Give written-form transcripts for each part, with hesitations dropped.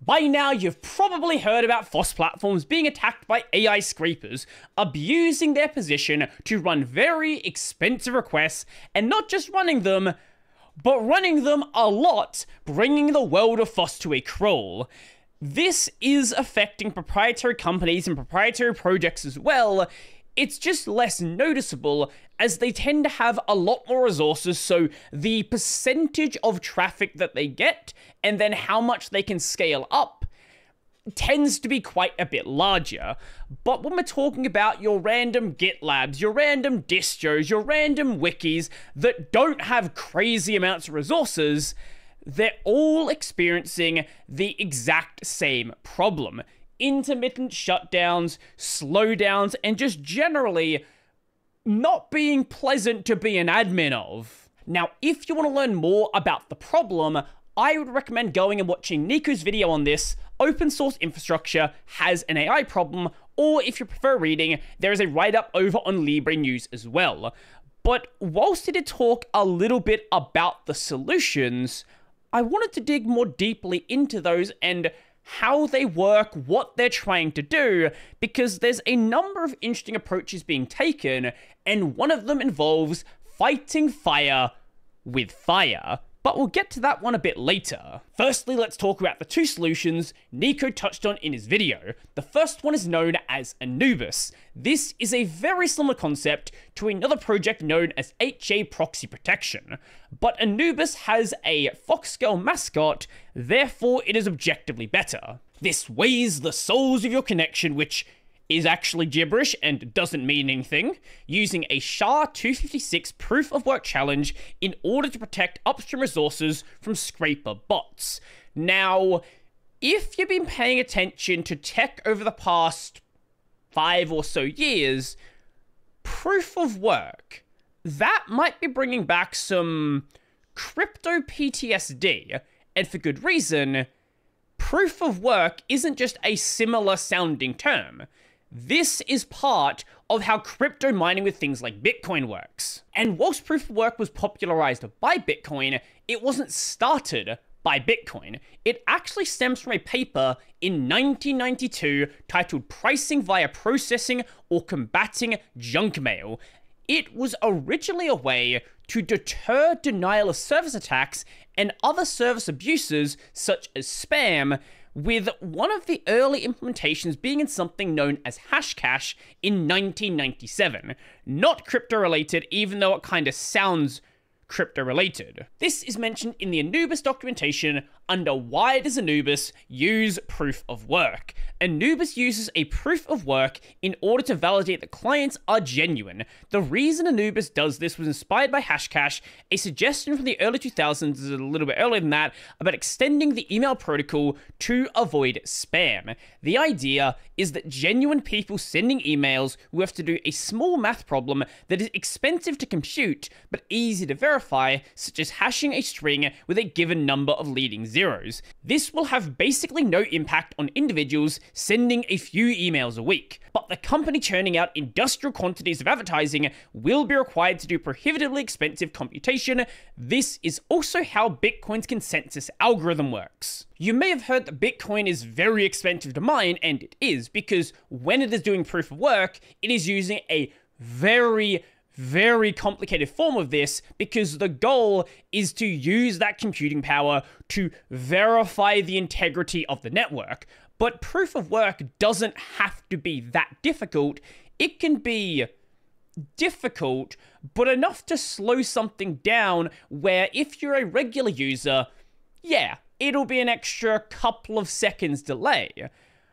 By now, you've probably heard about FOSS platforms being attacked by AI scrapers, abusing their position to run very expensive requests, and not just running them, but running them a lot, bringing the world of FOSS to a crawl. This is affecting proprietary companies and proprietary projects as well. It's just less noticeable as they tend to have a lot more resources, so the percentage of traffic that they get and then how much they can scale up tends to be quite a bit larger. But when we're talking about your random GitLabs, your random distros, your random wikis that don't have crazy amounts of resources, they're all experiencing the exact same problem. Intermittent shutdowns, slowdowns, and just generally not being pleasant to be an admin of. Now, if you want to learn more about the problem, I would recommend going and watching Nico's video on this. Open source infrastructure has an AI problem, or if you prefer reading, there is a write-up over on Libre News as well. But whilst he did talk a little bit about the solutions, I wanted to dig more deeply into those and how they work, what they're trying to do, because there's a number of interesting approaches being taken, and one of them involves fighting fire with fire. But we'll get to that one a bit later. Firstly, let's talk about the two solutions Nico touched on in his video. The first one is known as Anubis. This is a very similar concept to another project known as HA Proxy Protection. But Anubis has a foxgirl mascot, therefore it is objectively better. This weighs the souls of your connection, which is actually gibberish and doesn't mean anything, using a SHA-256 proof of work challenge in order to protect upstream resources from scraper bots. Now, if you've been paying attention to tech over the past 5 or so years, proof of work, that might be bringing back some crypto PTSD, and for good reason. Proof of work isn't just a similar sounding term. This is part of how crypto mining with things like Bitcoin works. And whilst proof of work was popularized by Bitcoin, it wasn't started by Bitcoin. It actually stems from a paper in 1992 titled Pricing via Processing or Combating Junk Mail. It was originally a way to deter denial of service attacks and other service abuses such as spam, with one of the early implementations being in something known as Hashcash in 1997. Not crypto-related, even though it kind of sounds crypto-related. This is mentioned in the Anubis documentation under Why Does Anubis Use Proof of Work. Anubis uses a proof of work in order to validate that clients are genuine. The reason Anubis does this was inspired by Hashcash, a suggestion from the early 2000s, a little bit earlier than that, about extending the email protocol to avoid spam. The idea is that genuine people sending emails will have to do a small math problem that is expensive to compute but easy to verify, such as hashing a string with a given number of leading zeros. This will have basically no impact on individuals sending a few emails a week, but the company churning out industrial quantities of advertising will be required to do prohibitively expensive computation. This is also how Bitcoin's consensus algorithm works. You may have heard that Bitcoin is very expensive to mine, and it is, because when it is doing proof of work, it is using a very complicated form of this, because the goal is to use that computing power to verify the integrity of the network. But proof of work doesn't have to be that difficult. It can be difficult, but enough to slow something down where if you're a regular user, yeah, it'll be an extra couple of seconds delay.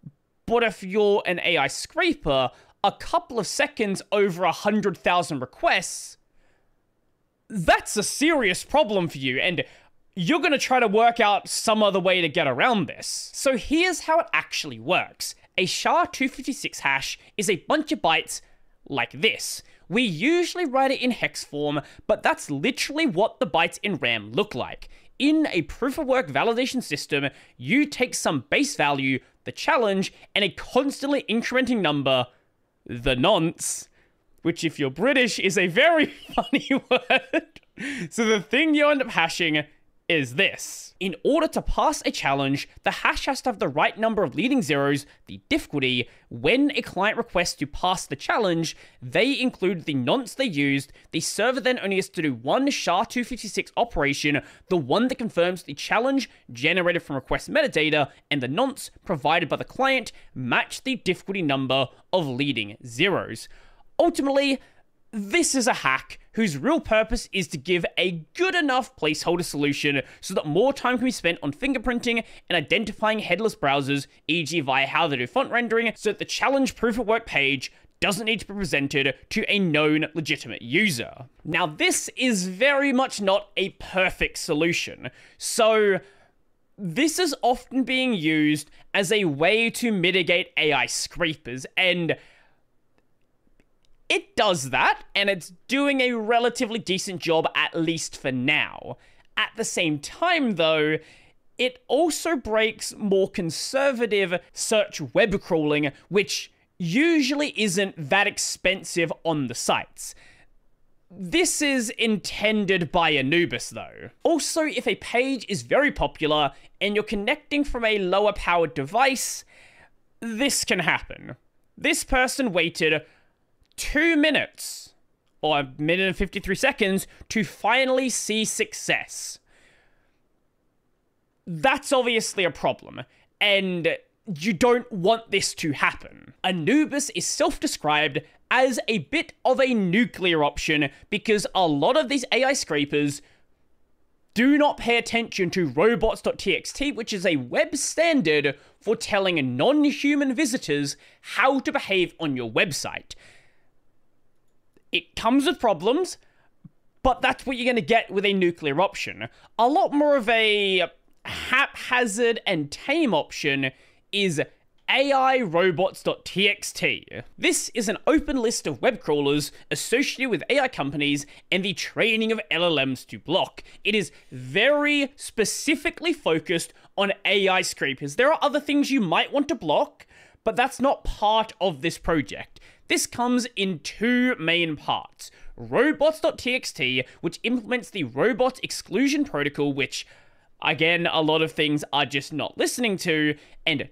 But if you're an AI scraper, a couple of seconds over 100,000 requests, that's a serious problem for you, and you're going to try to work out some other way to get around this. So here's how it actually works. A SHA-256 hash is a bunch of bytes like this. We usually write it in hex form, but that's literally what the bytes in RAM look like. In a proof-of-work validation system, you take some base value, the challenge, and a constantly incrementing number, the nonce, which if you're British is a very funny word. So the thing you end up hashing is this. In order to pass a challenge, the hash has to have the right number of leading zeros, the difficulty. When a client requests to pass the challenge, they include the nonce they used. The server then only has to do one SHA-256 operation, the one that confirms the challenge generated from request metadata, and the nonce provided by the client match the difficulty number of leading zeros. Ultimately, this is a hack whose real purpose is to give a good enough placeholder solution so that more time can be spent on fingerprinting and identifying headless browsers, e.g. via how they do font rendering, so that the challenge proof of work page doesn't need to be presented to a known legitimate user. Now, this is very much not a perfect solution, so this is often being used as a way to mitigate AI scrapers, and it does that, and it's doing a relatively decent job, at least for now. At the same time, though, it also breaks more conservative search web crawling, which usually isn't that expensive on the sites. This is intended by Anubis, though. Also, if a page is very popular and you're connecting from a lower powered device, this can happen. This person waited 2 minutes, or 1 minute and 53 seconds, to finally see success. That's obviously a problem, and you don't want this to happen. Anubis is self-described as a bit of a nuclear option because a lot of these AI scrapers do not pay attention to robots.txt, which is a web standard for telling non-human visitors how to behave on your website. It comes with problems, but that's what you're going to get with a nuclear option. A lot more of a haphazard and tame option is AI robots.txt. This is an open list of web crawlers associated with AI companies and the training of LLMs to block. It is very specifically focused on AI scrapers. There are other things you might want to block, but that's not part of this project. This comes in 2 main parts. Robots.txt, which implements the robot exclusion protocol, which, again, a lot of things are just not listening to, and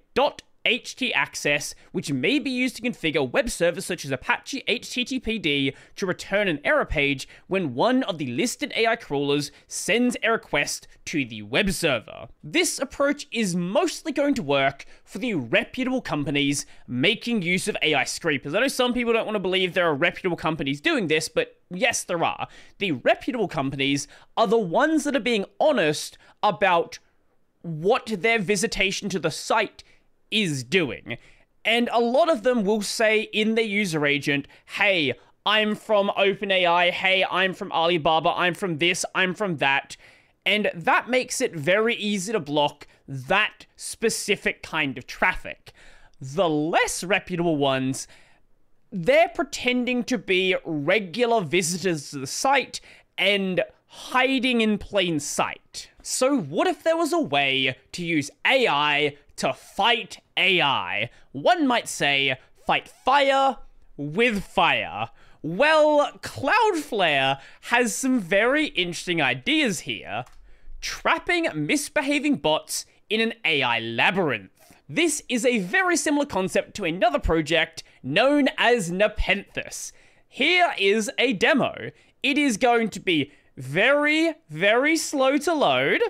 .htaccess, which may be used to configure web servers such as Apache HTTPD to return an error page when one of the listed AI crawlers sends a request to the web server. This approach is mostly going to work for the reputable companies making use of AI scrapers. I know some people don't want to believe there are reputable companies doing this, but yes, there are. The reputable companies are the ones that are being honest about what their visitation to the site is doing. And a lot of them will say in their user agent, hey, I'm from OpenAI, hey, I'm from Alibaba, I'm from this, I'm from that. And that makes it very easy to block that specific kind of traffic. The less reputable ones, they're pretending to be regular visitors to the site and hiding in plain sight. So what if there was a way to use AI to fight AI? One might say, fight fire with fire. Well, Cloudflare has some very interesting ideas here. Trapping misbehaving bots in an AI labyrinth. This is a very similar concept to another project known as Nepenthes. Here is a demo. It is going to be very, very slow to load.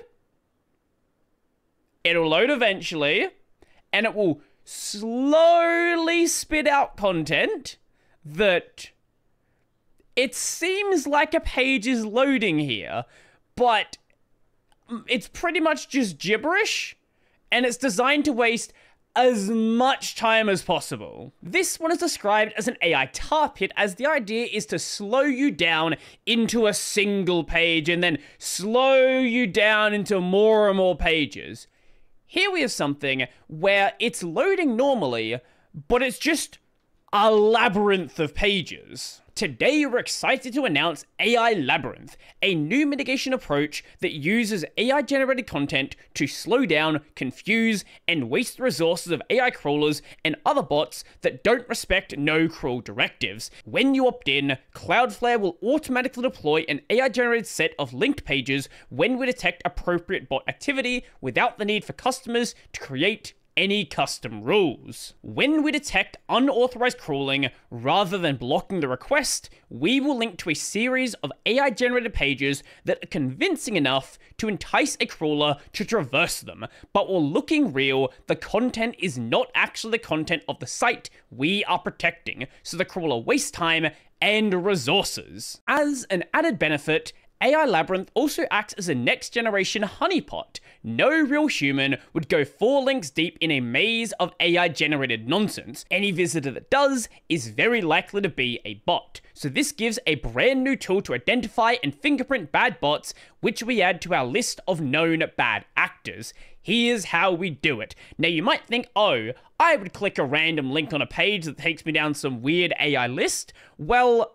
It'll load eventually, and it will slowly spit out content that it seems like a page is loading here, but it's pretty much just gibberish, and it's designed to waste as much time as possible. This one is described as an AI tar pit, as the idea is to slow you down into a single page and then slow you down into more and more pages. Here we have something where it's loading normally, but it's just a labyrinth of pages. Today, we're excited to announce AI Labyrinth, a new mitigation approach that uses AI-generated content to slow down, confuse, and waste the resources of AI crawlers and other bots that don't respect no-crawl directives. When you opt in, Cloudflare will automatically deploy an AI-generated set of linked pages when we detect appropriate bot activity without the need for customers to create any custom rules. When we detect unauthorized crawling, rather than blocking the request, we will link to a series of AI-generated pages that are convincing enough to entice a crawler to traverse them, but while looking real, the content is not actually the content of the site we are protecting, so the crawler wastes time and resources. As an added benefit, AI Labyrinth also acts as a next-generation honeypot. No real human would go 4 links deep in a maze of AI-generated nonsense. Any visitor that does is very likely to be a bot. So this gives a brand new tool to identify and fingerprint bad bots, which we add to our list of known bad actors. Here's how we do it. Now you might think, oh, I would click a random link on a page that takes me down some weird AI list. Well,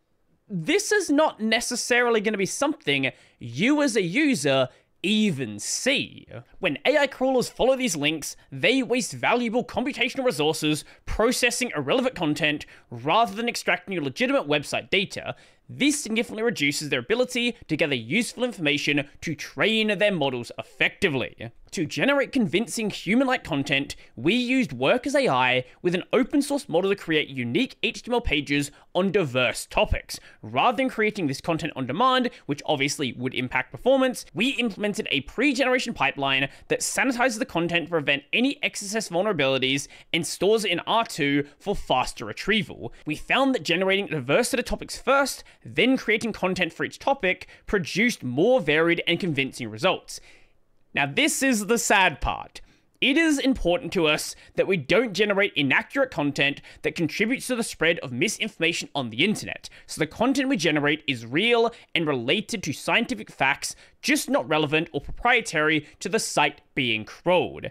this is not necessarily going to be something you as a user even see. When AI crawlers follow these links, they waste valuable computational resources processing irrelevant content rather than extracting your legitimate website data. This significantly reduces their ability to gather useful information to train their models effectively. To generate convincing human-like content, we used Workers AI with an open-source model to create unique HTML pages on diverse topics. Rather than creating this content on demand, which obviously would impact performance, we implemented a pre-generation pipeline that sanitizes the content to prevent any XSS vulnerabilities and stores it in R2 for faster retrieval. We found that generating a diverse set of topics first, then creating content for each topic, produced more varied and convincing results. Now, this is the sad part. It is important to us that we don't generate inaccurate content that contributes to the spread of misinformation on the internet. So the content we generate is real and related to scientific facts, just not relevant or proprietary to the site being crawled.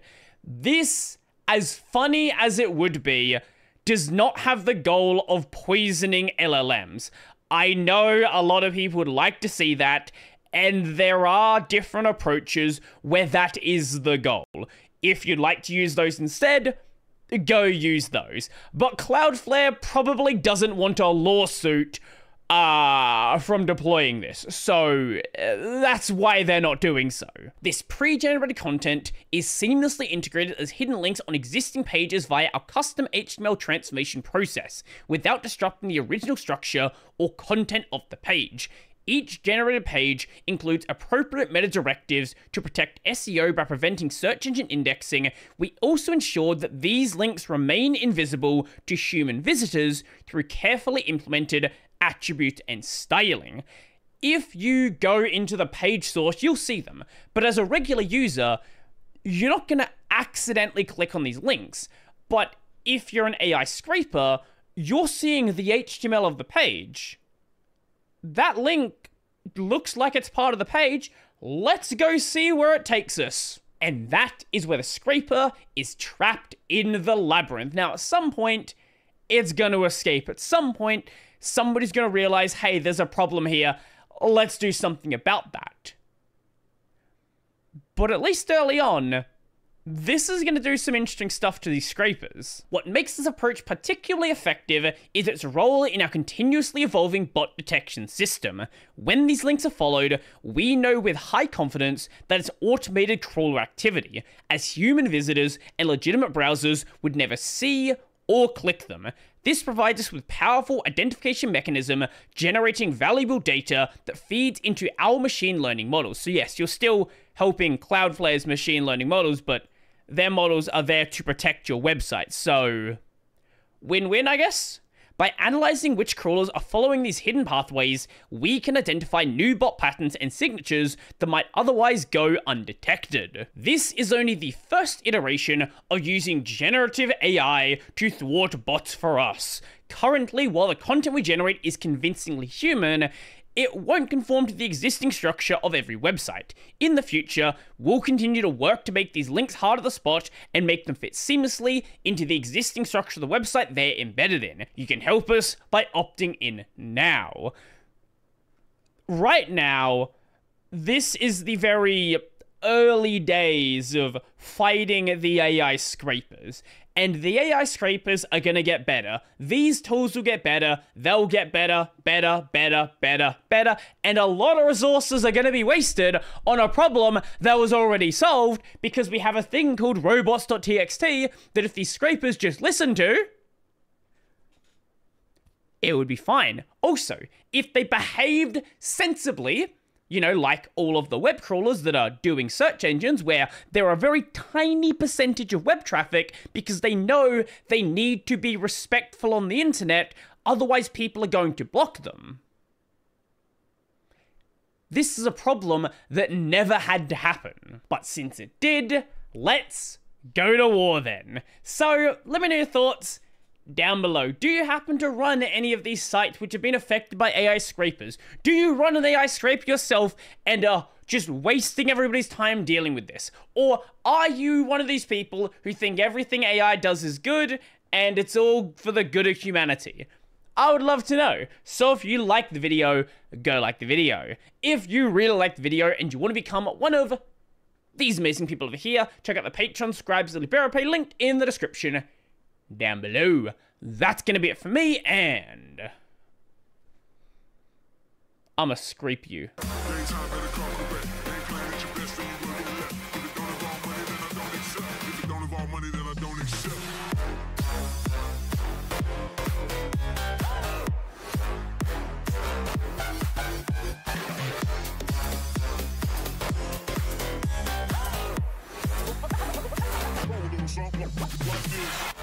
This, as funny as it would be, does not have the goal of poisoning LLMs. I know a lot of people would like to see that, and there are different approaches where that is the goal. If you'd like to use those instead, go use those. But Cloudflare probably doesn't want a lawsuit from deploying this, so that's why they're not doing so. This pre-generated content is seamlessly integrated as hidden links on existing pages via our custom HTML transformation process, without disrupting the original structure or content of the page. Each generated page includes appropriate meta directives to protect SEO by preventing search engine indexing. We also ensured that these links remain invisible to human visitors through carefully implemented attribute and styling. If you go into the page source, you'll see them, but as a regular user, you're not going to accidentally click on these links. But if you're an AI scraper, you're seeing the HTML of the page. That link looks like it's part of the page. Let's go see where it takes us. And that is where the scraper is trapped in the labyrinth. Now, at some point, it's going to escape. At some point, somebody's going to realize, hey, there's a problem here. Let's do something about that. But at least early on, this is going to do some interesting stuff to these scrapers. What makes this approach particularly effective is its role in our continuously evolving bot detection system. When these links are followed, we know with high confidence that it's automated crawler activity, as human visitors and legitimate browsers would never see or click them. This provides us with powerful identification mechanism, generating valuable data that feeds into our machine learning models. So yes, you're still helping Cloudflare's machine learning models, but their models are there to protect your website. So, win-win, I guess? By analyzing which crawlers are following these hidden pathways, we can identify new bot patterns and signatures that might otherwise go undetected. This is only the first iteration of using generative AI to thwart bots for us. Currently, while the content we generate is convincingly human, it won't conform to the existing structure of every website. In the future, we'll continue to work to make these links harder to spot and make them fit seamlessly into the existing structure of the website they're embedded in. You can help us by opting in now. Right now, this is the very early days of fighting the AI scrapers. And the AI scrapers are going to get better. These tools will get better. They'll get better, better, better, better, better. And a lot of resources are going to be wasted on a problem that was already solved because we have a thing called robots.txt that if these scrapers just listen to, it would be fine. Also, if they behaved sensibly, you know, like all of the web crawlers that are doing search engines where there are a very tiny percentage of web traffic because they know they need to be respectful on the internet, otherwise people are going to block them. This is a problem that never had to happen. But since it did, let's go to war then. So, let me know your thoughts down below. Do you happen to run any of these sites which have been affected by AI scrapers? Do you run an AI scrape yourself and are just wasting everybody's time dealing with this? Or are you one of these people who think everything AI does is good and it's all for the good of humanity? I would love to know. So if you like the video, go like the video. If you really like the video and you want to become one of these amazing people over here, check out the Patreon, subscribe to the LiberaPay, linked in the description down below. That's gonna be it for me, and I'ma scrape you. Like this.